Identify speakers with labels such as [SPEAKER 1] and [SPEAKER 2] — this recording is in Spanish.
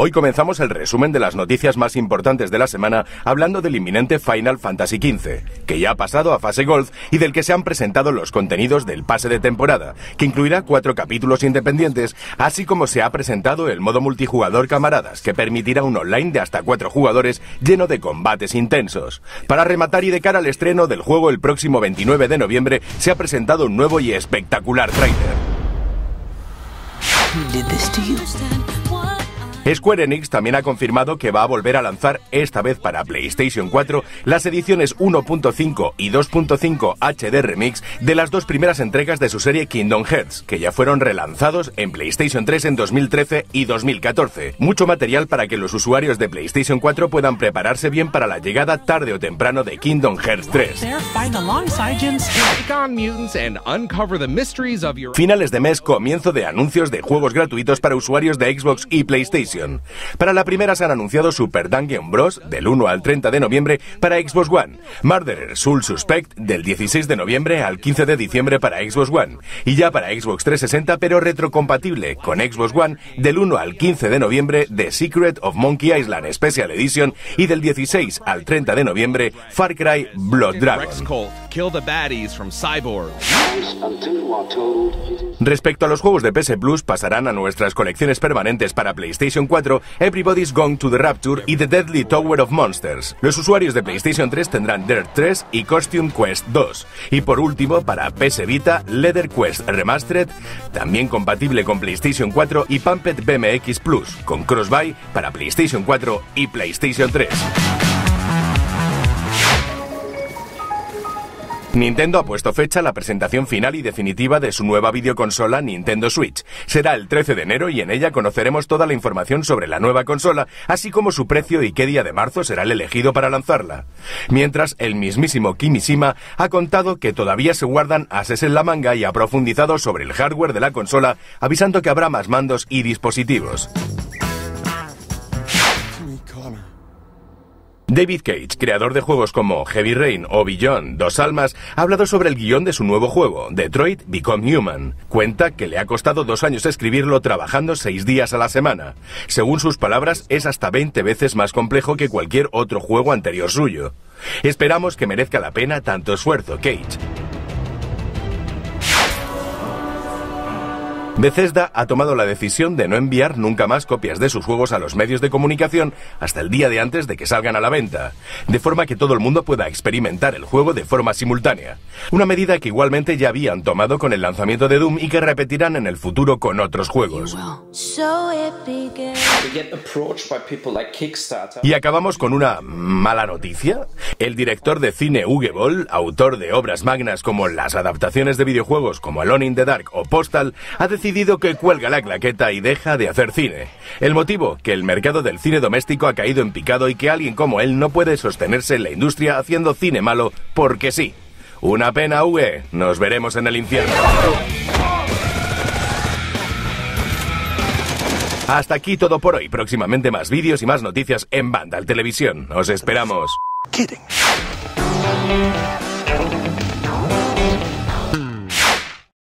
[SPEAKER 1] Hoy comenzamos el resumen de las noticias más importantes de la semana hablando del inminente Final Fantasy XV, que ya ha pasado a fase Gold y del que se han presentado los contenidos del pase de temporada, que incluirá 4 capítulos independientes, así como se ha presentado el modo multijugador Camaradas, que permitirá un online de hasta 4 jugadores lleno de combates intensos. Para rematar y de cara al estreno del juego el próximo 29 de noviembre, se ha presentado un nuevo y espectacular tráiler. Square Enix también ha confirmado que va a volver a lanzar, esta vez para PlayStation 4, las ediciones 1.5 y 2.5 HD Remix de las 2 primeras entregas de su serie Kingdom Hearts, que ya fueron relanzados en PlayStation 3 en 2013 y 2014. Mucho material para que los usuarios de PlayStation 4 puedan prepararse bien para la llegada tarde o temprano de Kingdom Hearts 3. Finales de mes, comienzo de anuncios de juegos gratuitos para usuarios de Xbox y PlayStation. Para la primera se han anunciado Super Dungeon Bros. Del 1 al 30 de noviembre para Xbox One, Murderer Soul Suspect del 16 de noviembre al 15 de diciembre para Xbox One, y ya para Xbox 360 pero retrocompatible con Xbox One del 1 al 15 de noviembre The Secret of Monkey Island Special Edition y del 16 al 30 de noviembre Far Cry Blood Dragon. Respecto a los juegos de PS Plus, pasarán a nuestras colecciones permanentes para PlayStation 4 Everybody's Gone to the Rapture y The Deadly Tower of Monsters. Los usuarios de PlayStation 3 tendrán Dirt 3 y Costume Quest 2. Y por último, para PS Vita, Leather Quest Remastered, también compatible con PlayStation 4, y Pumped BMX Plus, con cross-buy para PlayStation 4 y PlayStation 3. Nintendo ha puesto fecha a la presentación final y definitiva de su nueva videoconsola Nintendo Switch. Será el 13 de enero y en ella conoceremos toda la información sobre la nueva consola, así como su precio y qué día de marzo será el elegido para lanzarla. Mientras, el mismísimo Kimishima ha contado que todavía se guardan ases en la manga y ha profundizado sobre el hardware de la consola, avisando que habrá más mandos y dispositivos. David Cage, creador de juegos como Heavy Rain o Beyond, Dos Almas, ha hablado sobre el guión de su nuevo juego, Detroit Become Human. Cuenta que le ha costado 2 años escribirlo trabajando 6 días a la semana. Según sus palabras, es hasta 20 veces más complejo que cualquier otro juego anterior suyo. Esperamos que merezca la pena tanto esfuerzo, Cage. Bethesda ha tomado la decisión de no enviar nunca más copias de sus juegos a los medios de comunicación hasta el día de antes de que salgan a la venta, de forma que todo el mundo pueda experimentar el juego de forma simultánea. Una medida que igualmente ya habían tomado con el lanzamiento de Doom y que repetirán en el futuro con otros juegos. Y acabamos con una mala noticia. El director de cine Uwe Boll, autor de obras magnas como las adaptaciones de videojuegos como Alone in the Dark o Postal, ha decidido que cuelga la claqueta y deja de hacer cine. El motivo, que el mercado del cine doméstico ha caído en picado y que alguien como él no puede sostenerse en la industria haciendo cine malo porque sí. Una pena, Uwe. Nos veremos en el infierno. Hasta aquí todo por hoy. Próximamente más vídeos y más noticias en Vandal Televisión. Os esperamos.